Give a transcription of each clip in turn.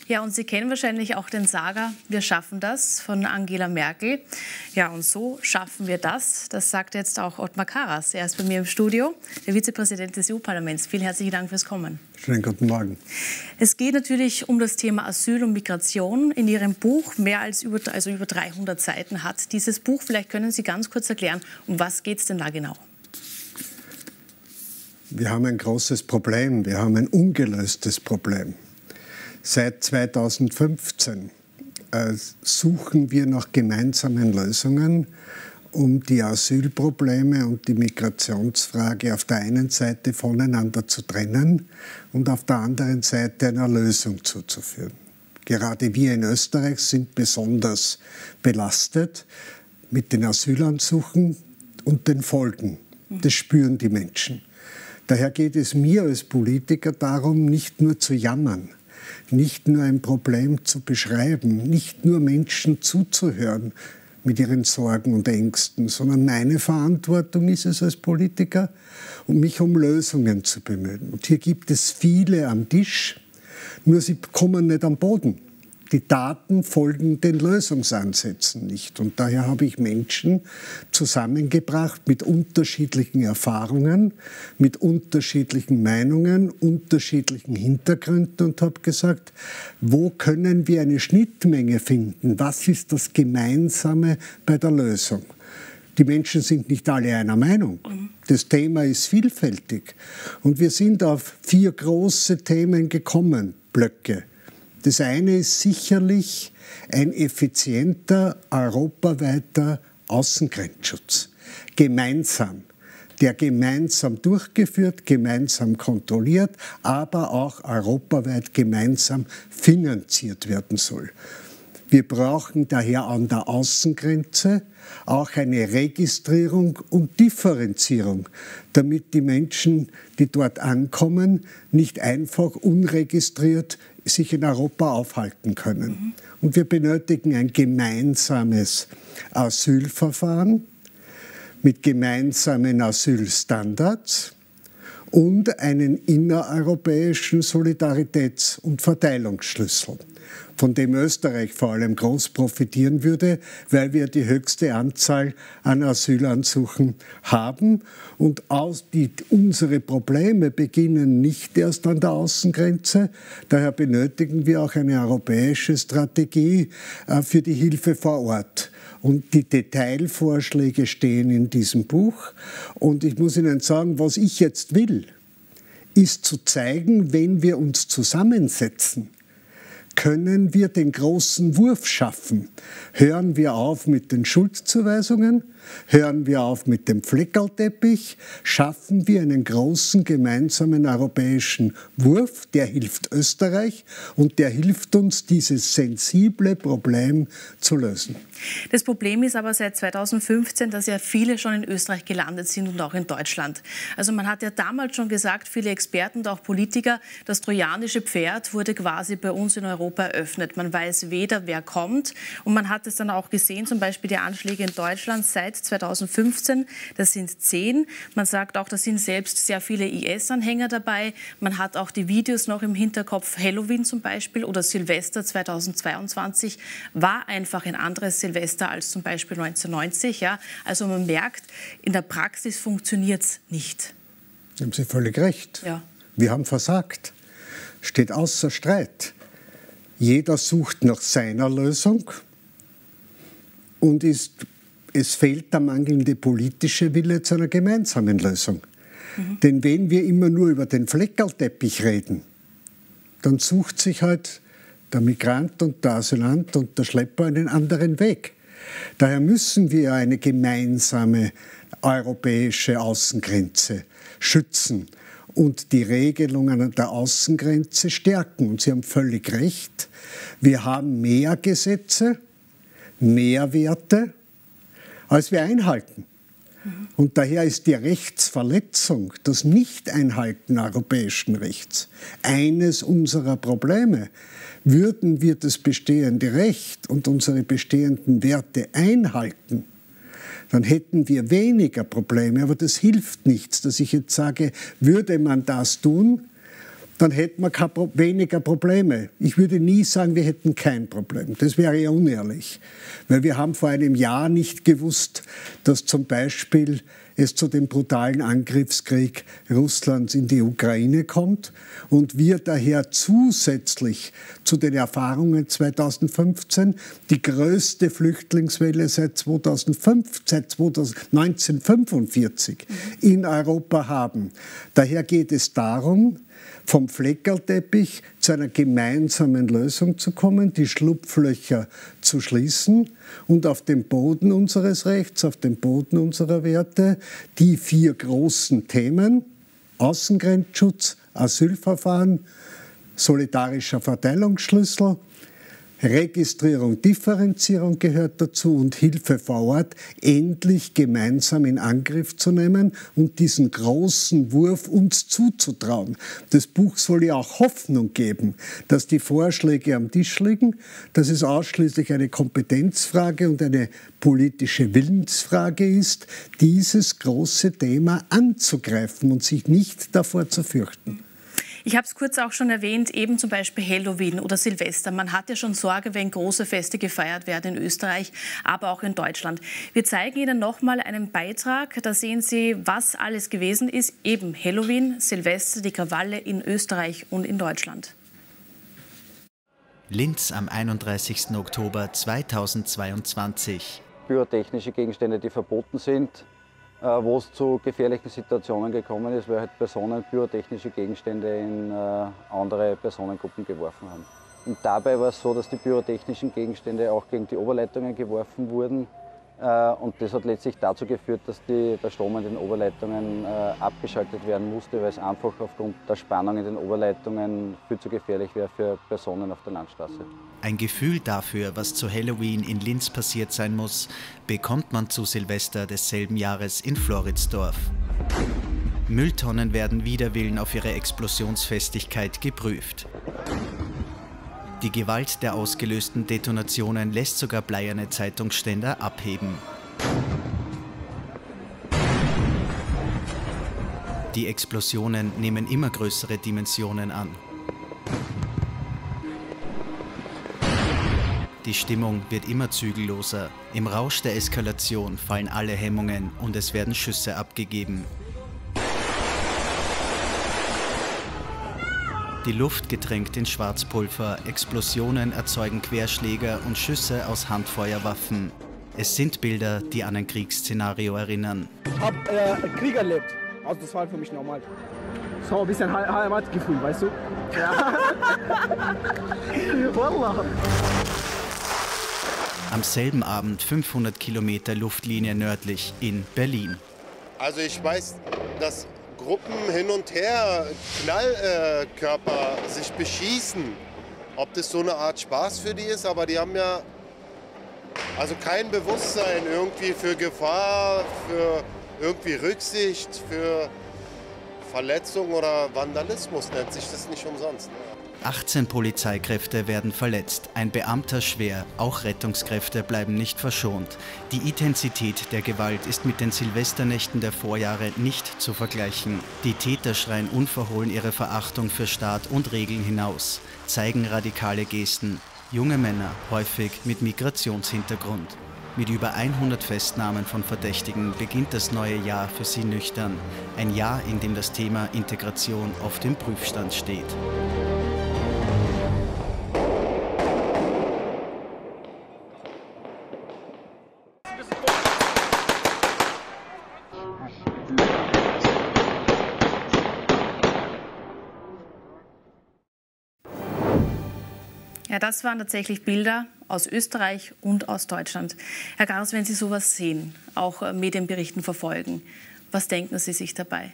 Ja, und Sie kennen wahrscheinlich auch den Saga "Wir schaffen das" von Angela Merkel. Ja, und so schaffen wir das. Das sagt jetzt auch Othmar Karas. Er ist bei mir im Studio, der Vizepräsident des EU-Parlaments. Vielen herzlichen Dank fürs Kommen. Schönen guten Morgen. Es geht natürlich um das Thema Asyl und Migration. In Ihrem Buch, mehr als über 300 Seiten hat dieses Buch. Vielleicht können Sie ganz kurz erklären, um was geht es denn da genau? Wir haben ein großes Problem. Wir haben ein ungelöstes Problem. Seit 2015 suchen wir nach gemeinsamen Lösungen, um die Asylprobleme und die Migrationsfrage auf der einen Seite voneinander zu trennen und auf der anderen Seite einer Lösung zuzuführen. Gerade wir in Österreich sind besonders belastet mit den Asylansuchen und den Folgen. Das spüren die Menschen. Daher geht es mir als Politiker darum, nicht nur zu jammern, nicht nur ein Problem zu beschreiben, nicht nur Menschen zuzuhören mit ihren Sorgen und Ängsten, sondern meine Verantwortung ist es als Politiker, mich um Lösungen zu bemühen. Und hier gibt es viele am Tisch, nur sie kommen nicht am Boden. Die Daten folgen den Lösungsansätzen nicht. Und daher habe ich Menschen zusammengebracht mit unterschiedlichen Erfahrungen, mit unterschiedlichen Meinungen, unterschiedlichen Hintergründen und habe gesagt, wo können wir eine Schnittmenge finden? Was ist das Gemeinsame bei der Lösung? Die Menschen sind nicht alle einer Meinung. Das Thema ist vielfältig. Und wir sind auf 4 große Themen gekommen, Blöcke. Das eine ist sicherlich ein effizienter, europaweiter Außengrenzschutz. Gemeinsam. Der gemeinsam durchgeführt, gemeinsam kontrolliert, aber auch europaweit gemeinsam finanziert werden soll. Wir brauchen daher an der Außengrenze auch eine Registrierung und Differenzierung, damit die Menschen, die dort ankommen, nicht einfach unregistriert sich in Europa aufhalten können. Und wir benötigen ein gemeinsames Asylverfahren mit gemeinsamen Asylstandards und einen innereuropäischen Solidaritäts- und Verteilungsschlüssel, von dem Österreich vor allem groß profitieren würde, weil wir die höchste Anzahl an Asylansuchen haben. Und unsere Probleme beginnen nicht erst an der Außengrenze. Daher benötigen wir auch eine europäische Strategie für die Hilfe vor Ort. Und die Detailvorschläge stehen in diesem Buch. Und ich muss Ihnen sagen, was ich jetzt will, ist zu zeigen, wenn wir uns zusammensetzen, können wir den großen Wurf schaffen. Hören wir auf mit den Schuldzuweisungen, hören wir auf mit dem Fleckerlteppich, schaffen wir einen großen gemeinsamen europäischen Wurf, der hilft Österreich und der hilft uns, dieses sensible Problem zu lösen. Das Problem ist aber seit 2015, dass ja viele schon in Österreich gelandet sind und auch in Deutschland. Also man hat ja damals schon gesagt, viele Experten und auch Politiker, das trojanische Pferd wurde quasi bei uns in Europa eröffnet. Man weiß weder, wer kommt, und man hat es dann auch gesehen, zum Beispiel die Anschläge in Deutschland seit 2015, das sind 10. Man sagt auch, da sind selbst sehr viele IS-Anhänger dabei. Man hat auch die Videos noch im Hinterkopf. Halloween zum Beispiel oder Silvester 2022 war einfach ein anderes Silvester als zum Beispiel 1990. Ja? Also man merkt, in der Praxis funktioniert es nicht. Da haben Sie völlig recht. Ja. Wir haben versagt. Steht außer Streit. Jeder sucht nach seiner Lösung und es fehlt der mangelnde politische Wille zu einer gemeinsamen Lösung. Denn wenn wir immer nur über den Fleckerlteppich reden, dann sucht sich halt der Migrant und der Asylant und der Schlepper einen anderen Weg. Daher müssen wir eine gemeinsame europäische Außengrenze schützen und die Regelungen an der Außengrenze stärken. Und Sie haben völlig recht, wir haben mehr Gesetze, mehr Werte, als wir einhalten. Und daher ist die Rechtsverletzung, das Nicht-Einhalten europäischen Rechts, eines unserer Probleme. Würden wir das bestehende Recht und unsere bestehenden Werte einhalten, dann hätten wir weniger Probleme. Aber das hilft nichts, dass ich jetzt sage, würde man das tun, dann hätten wir weniger Probleme. Ich würde nie sagen, wir hätten kein Problem. Das wäre ja unehrlich. Weil wir haben vor einem Jahr nicht gewusst, dass zum Beispiel es zu dem brutalen Angriffskrieg Russlands in die Ukraine kommt und wir daher zusätzlich zu den Erfahrungen 2015 die größte Flüchtlingswelle seit 1945 in Europa haben. Daher geht es darum, vom Fleckerlteppich zu einer gemeinsamen Lösung zu kommen, die Schlupflöcher zu schließen und auf dem Boden unseres Rechts, auf dem Boden unserer Werte, die 4 großen Themen, Außengrenzschutz, Asylverfahren, solidarischer Verteilungsschlüssel, Registrierung, Differenzierung gehört dazu und Hilfe vor Ort, endlich gemeinsam in Angriff zu nehmen und diesen großen Wurf uns zuzutrauen. Das Buch soll ja auch Hoffnung geben, dass die Vorschläge am Tisch liegen, dass es ausschließlich eine Kompetenzfrage und eine politische Willensfrage ist, dieses große Thema anzugreifen und sich nicht davor zu fürchten. Ich habe es kurz auch schon erwähnt, eben zum Beispiel Halloween oder Silvester. Man hat ja schon Sorge, wenn große Feste gefeiert werden in Österreich, aber auch in Deutschland. Wir zeigen Ihnen nochmal einen Beitrag. Da sehen Sie, was alles gewesen ist. Eben Halloween, Silvester, die Krawalle in Österreich und in Deutschland. Linz am 31. Oktober 2022. Pyrotechnische Gegenstände, die verboten sind, wo es zu gefährlichen Situationen gekommen ist, weil halt Personen pyrotechnische Gegenstände in andere Personengruppen geworfen haben. Und dabei war es so, dass die pyrotechnischen Gegenstände auch gegen die Oberleitungen geworfen wurden. Und das hat letztlich dazu geführt, dass der Strom in den Oberleitungen abgeschaltet werden musste, weil es einfach aufgrund der Spannung in den Oberleitungen viel zu gefährlich wäre für Personen auf der Landstraße. Ein Gefühl dafür, was zu Halloween in Linz passiert sein muss, bekommt man zu Silvester desselben Jahres in Floridsdorf. Mülltonnen werden wider Willen auf ihre Explosionsfestigkeit geprüft. Die Gewalt der ausgelösten Detonationen lässt sogar bleierne Zeitungsständer abheben. Die Explosionen nehmen immer größere Dimensionen an. Die Stimmung wird immer zügelloser. Im Rausch der Eskalation fallen alle Hemmungen und es werden Schüsse abgegeben. Die Luft getränkt in Schwarzpulver, Explosionen erzeugen Querschläger und Schüsse aus Handfeuerwaffen. Es sind Bilder, die an ein Kriegsszenario erinnern. Ich habe Krieg erlebt, also das war für mich normal. So ein bisschen Heimatgefühl, weißt du? Ja. Am selben Abend 500 Kilometer Luftlinie nördlich in Berlin. Also ich weiß, dass Gruppen hin und her, Knallkörper sich beschießen. Ob das so eine Art Spaß für die ist, aber die haben ja also kein Bewusstsein irgendwie für Gefahr, für irgendwie Rücksicht, für Verletzung oder Vandalismus nennt sich das nicht umsonst. 18 Polizeikräfte werden verletzt, ein Beamter schwer, auch Rettungskräfte bleiben nicht verschont. Die Intensität der Gewalt ist mit den Silvesternächten der Vorjahre nicht zu vergleichen. Die Täter schreien unverhohlen ihre Verachtung für Staat und Regeln hinaus, zeigen radikale Gesten. Junge Männer, häufig mit Migrationshintergrund. Mit über 100 Festnahmen von Verdächtigen beginnt das neue Jahr für sie nüchtern. Ein Jahr, in dem das Thema Integration auf dem Prüfstand steht. Ja, das waren tatsächlich Bilder aus Österreich und aus Deutschland. Herr Garaus, wenn Sie sowas sehen, auch Medienberichten verfolgen, was denken Sie sich dabei?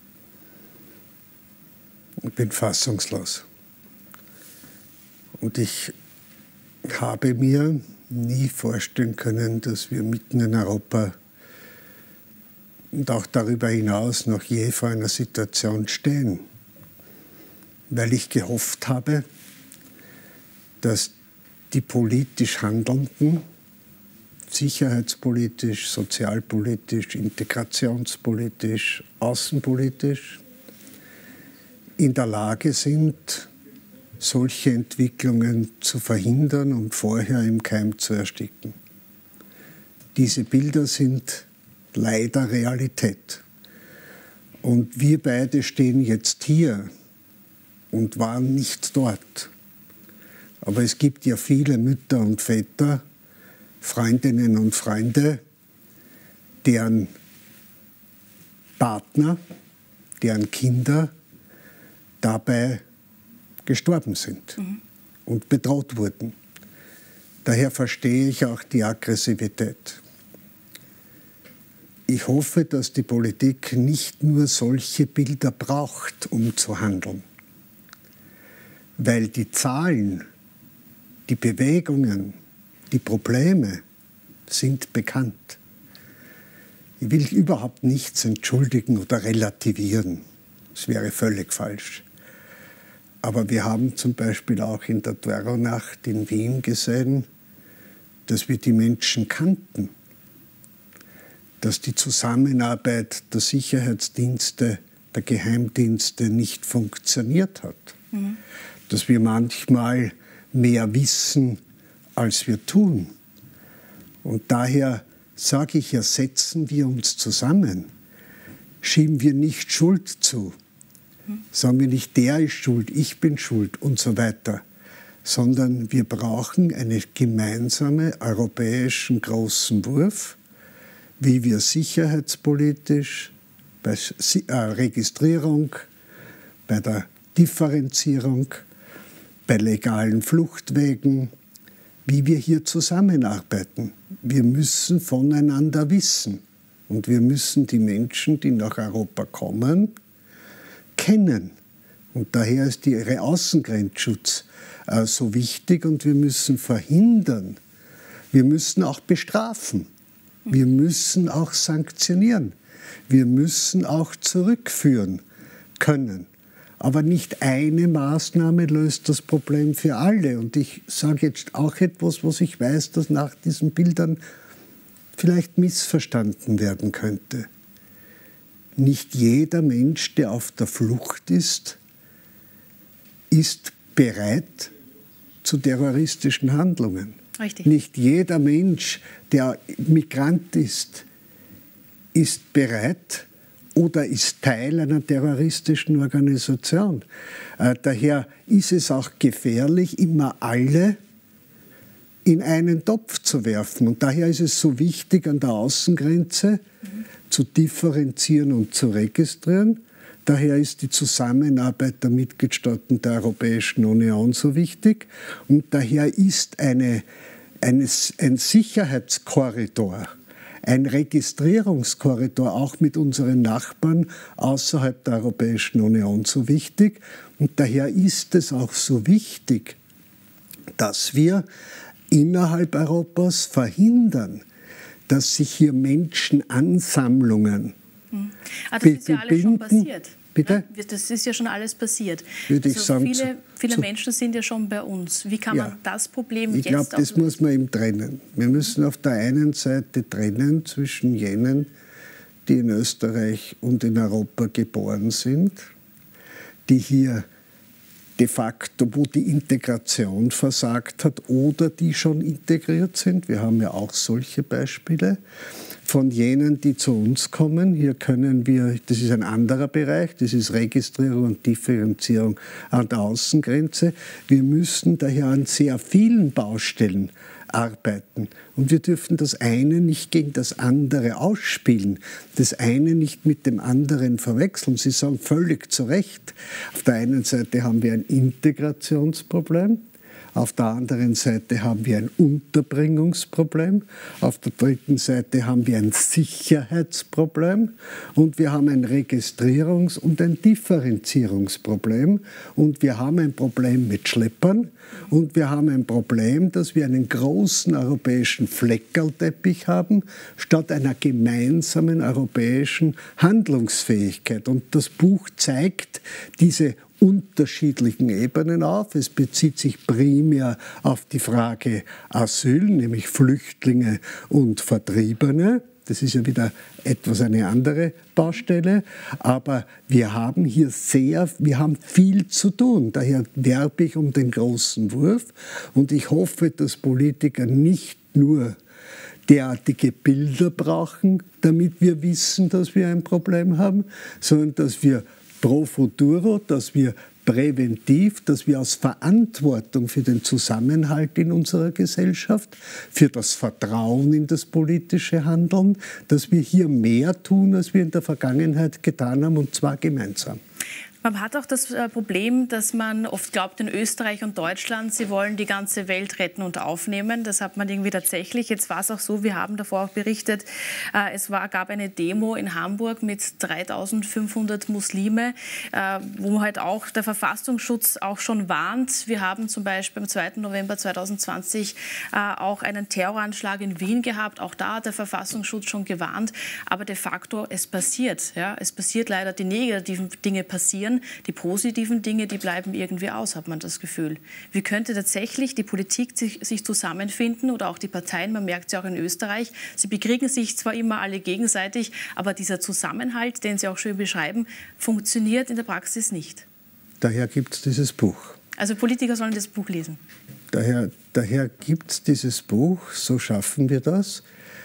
Ich bin fassungslos. Und ich habe mir nie vorstellen können, dass wir mitten in Europa und auch darüber hinaus noch je vor einer Situation stehen. Weil ich gehofft habe, dass die politisch Handelnden, sicherheitspolitisch, sozialpolitisch, integrationspolitisch, außenpolitisch, in der Lage sind, solche Entwicklungen zu verhindern und vorher im Keim zu ersticken. Diese Bilder sind leider Realität. Und wir beide stehen jetzt hier und waren nicht dort. Aber es gibt ja viele Mütter und Väter, Freundinnen und Freunde, deren Partner, deren Kinder dabei gestorben sind und bedroht wurden. Daher verstehe ich auch die Aggressivität. Ich hoffe, dass die Politik nicht nur solche Bilder braucht, um zu handeln. Weil die Zahlen, die Bewegungen, die Probleme sind bekannt. Ich will überhaupt nichts entschuldigen oder relativieren. Das wäre völlig falsch. Aber wir haben zum Beispiel auch in der Terrornacht in Wien gesehen, dass wir die Menschen kannten. Dass die Zusammenarbeit der Sicherheitsdienste, der Geheimdienste nicht funktioniert hat. Dass wir manchmal mehr wissen, als wir tun. Und daher sage ich ja, setzen wir uns zusammen. Schieben wir nicht Schuld zu. Sagen wir nicht, der ist schuld, ich bin schuld und so weiter. Sondern wir brauchen einen gemeinsamen europäischen großen Wurf, wie wir sicherheitspolitisch bei Registrierung, bei der Differenzierung, bei legalen Fluchtwegen, wie wir hier zusammenarbeiten. Wir müssen voneinander wissen und wir müssen die Menschen, die nach Europa kommen, kennen. Und daher ist der Außengrenzschutz so wichtig und wir müssen verhindern. Wir müssen auch bestrafen. Wir müssen auch sanktionieren. Wir müssen auch zurückführen können. Aber nicht eine Maßnahme löst das Problem für alle. Und ich sage jetzt auch etwas, was ich weiß, dass nach diesen Bildern vielleicht missverstanden werden könnte. Nicht jeder Mensch, der auf der Flucht ist bereit zu terroristischen Handlungen. Richtig. Nicht jeder Mensch, der Migrant ist bereit oder ist Teil einer terroristischen Organisation. Daher ist es auch gefährlich, immer alle in einen Topf zu werfen. Und daher ist es so wichtig, an der Außengrenze zu differenzieren und zu registrieren. Daher ist die Zusammenarbeit der Mitgliedstaaten der Europäischen Union so wichtig. Und daher ist ein Sicherheitskorridor, ein Registrierungskorridor auch mit unseren Nachbarn außerhalb der Europäischen Union so wichtig. Und daher ist es auch so wichtig, dass wir innerhalb Europas verhindern, dass sich hier Menschenansammlungen das ist ja alles schon passiert. Bitte? Ja, das ist ja schon alles passiert. Würde ich sagen, viele Menschen sind ja schon bei uns. Wie kann man das Problem jetzt auslösen? Ich glaube, das muss man eben trennen. Wir müssen auf der einen Seite trennen zwischen jenen, die in Österreich und in Europa geboren sind, die hier de facto, wo die Integration versagt hat oder die schon integriert sind. Wir haben ja auch solche Beispiele. Von jenen, die zu uns kommen, hier können wir, das ist ein anderer Bereich, das ist Registrierung und Differenzierung an der Außengrenze. Wir müssen daher an sehr vielen Baustellen arbeiten. Und wir dürfen das eine nicht gegen das andere ausspielen, das eine nicht mit dem anderen verwechseln. Sie sagen völlig zu Recht, auf der einen Seite haben wir ein Integrationsproblem, auf der anderen Seite haben wir ein Unterbringungsproblem, auf der dritten Seite haben wir ein Sicherheitsproblem und wir haben ein Registrierungs- und ein Differenzierungsproblem und wir haben ein Problem mit Schleppern und wir haben ein Problem, dass wir einen großen europäischen Fleckerlteppich haben, statt einer gemeinsamen europäischen Handlungsfähigkeit. Und das Buch zeigt diese unterschiedlichen Ebenen auf. Es bezieht sich primär auf die Frage Asyl, nämlich Flüchtlinge und Vertriebene. Das ist ja wieder etwas eine andere Baustelle. Aber wir haben hier viel zu tun. Daher werbe ich um den großen Wurf. Und ich hoffe, dass Politiker nicht nur derartige Bilder brauchen, damit wir wissen, dass wir ein Problem haben, sondern dass wir pro futuro, dass wir präventiv, dass wir aus Verantwortung für den Zusammenhalt in unserer Gesellschaft, für das Vertrauen in das politische Handeln, dass wir hier mehr tun, als wir in der Vergangenheit getan haben, und zwar gemeinsam. Man hat auch das Problem, dass man oft glaubt, in Österreich und Deutschland, sie wollen die ganze Welt retten und aufnehmen. Das hat man irgendwie tatsächlich. Jetzt war es auch so, wir haben davor auch berichtet, gab eine Demo in Hamburg mit 3.500 Muslime, wo halt auch der Verfassungsschutz auch schon warnt. Wir haben zum Beispiel am 2. November 2020 auch einen Terroranschlag in Wien gehabt. Auch da hat der Verfassungsschutz schon gewarnt. Aber de facto, es passiert. Ja? Es passiert leider, die negativen Dinge passieren. Die positiven Dinge, die bleiben irgendwie aus, hat man das Gefühl. Wie könnte tatsächlich die Politik sich zusammenfinden oder auch die Parteien, man merkt es ja auch in Österreich, sie bekriegen sich zwar immer alle gegenseitig, aber dieser Zusammenhalt, den Sie auch schön beschreiben, funktioniert in der Praxis nicht. Daher gibt es dieses Buch. Also Politiker sollen das Buch lesen. Daher gibt es dieses Buch, so schaffen wir das,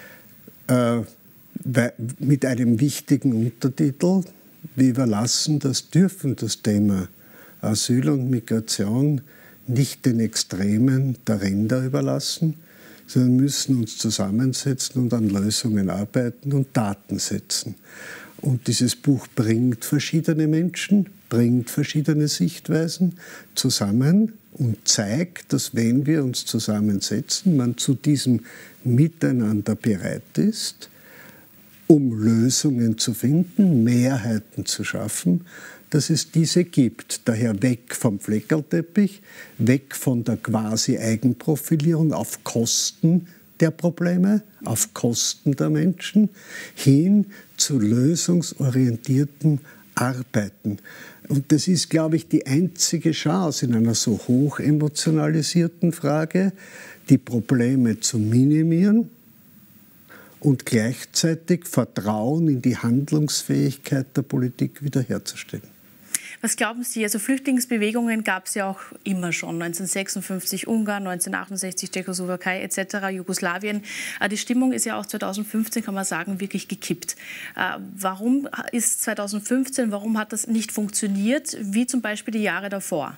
mit einem wichtigen Untertitel. Wir überlassen das Thema Asyl und Migration nicht den Extremen der Ränder überlassen, sondern müssen uns zusammensetzen und an Lösungen arbeiten und Taten setzen. Und dieses Buch bringt verschiedene Menschen, bringt verschiedene Sichtweisen zusammen und zeigt, dass wenn wir uns zusammensetzen, man zu diesem Miteinander bereit ist, um Lösungen zu finden, Mehrheiten zu schaffen, dass es diese gibt. Daher weg vom Fleckerlteppich, weg von der quasi Eigenprofilierung auf Kosten der Probleme, auf Kosten der Menschen, hin zu lösungsorientierten Arbeiten. Und das ist, glaube ich, die einzige Chance in einer so hoch emotionalisierten Frage, die Probleme zu minimieren und gleichzeitig Vertrauen in die Handlungsfähigkeit der Politik wiederherzustellen. Was glauben Sie? Also Flüchtlingsbewegungen gab es ja auch immer schon. 1956 Ungarn, 1968 Tschechoslowakei etc., Jugoslawien. Die Stimmung ist ja auch 2015, kann man sagen, wirklich gekippt. Warum ist 2015, warum hat das nicht funktioniert, wie zum Beispiel die Jahre davor?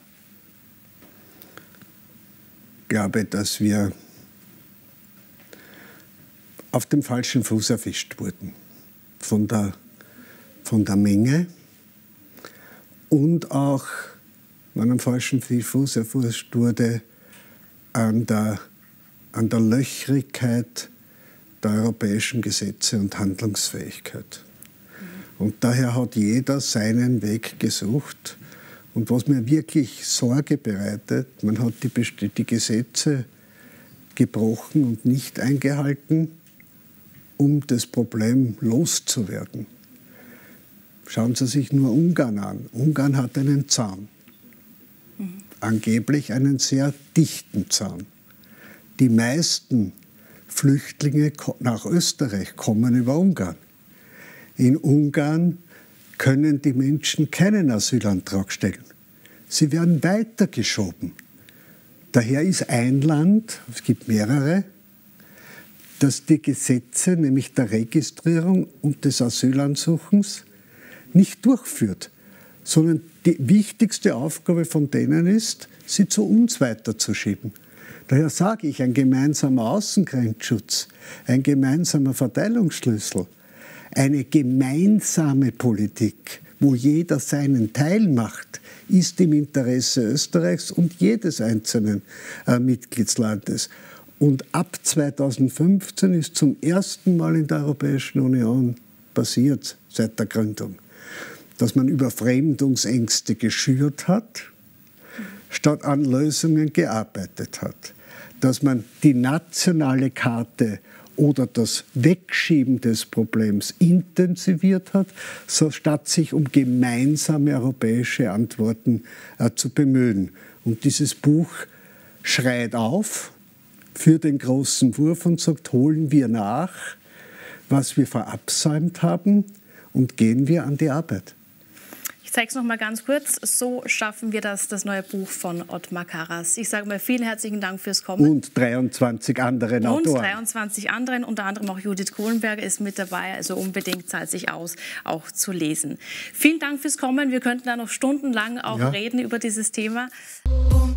Ich glaube, dass wir auf dem falschen Fuß erwischt wurden von der Menge und auch, wenn am falschen Fuß erwischt wurde, an der Löchrigkeit der europäischen Gesetze und Handlungsfähigkeit. Und daher hat jeder seinen Weg gesucht. Und was mir wirklich Sorge bereitet, man hat die Gesetze gebrochen und nicht eingehalten, um das Problem loszuwerden. Schauen Sie sich nur Ungarn an. Ungarn hat einen Zaun. Angeblich einen sehr dichten Zaun. Die meisten Flüchtlinge nach Österreich kommen über Ungarn. In Ungarn können die Menschen keinen Asylantrag stellen. Sie werden weitergeschoben. Daher ist ein Land, es gibt mehrere, das die Gesetze, nämlich der Registrierung und des Asylansuchens, nicht durchführt, sondern die wichtigste Aufgabe von denen ist, sie zu uns weiterzuschieben. Daher sage ich, ein gemeinsamer Außengrenzschutz, ein gemeinsamer Verteilungsschlüssel, eine gemeinsame Politik, wo jeder seinen Teil macht, ist im Interesse Österreichs und jedes einzelnen Mitgliedslandes. Und ab 2015 ist zum ersten Mal in der Europäischen Union passiert, seit der Gründung, dass man Überfremdungsängste geschürt hat, statt an Lösungen gearbeitet hat. Dass man die nationale Karte oder das Wegschieben des Problems intensiviert hat, so statt sich um gemeinsame europäische Antworten zu bemühen. Und dieses Buch schreit auf für den großen Wurf und sagt, holen wir nach, was wir verabsäumt haben und gehen wir an die Arbeit. Ich zeige es noch mal ganz kurz. So schaffen wir das neue Buch von Ottmar Karas. Ich sage mal vielen herzlichen Dank fürs Kommen. Und 23 anderen Autoren. Und 23 anderen, unter anderem auch Judith Kohlenberger ist mit dabei. Also unbedingt zahlt sich aus, auch zu lesen. Vielen Dank fürs Kommen. Wir könnten da noch stundenlang auch reden über dieses Thema.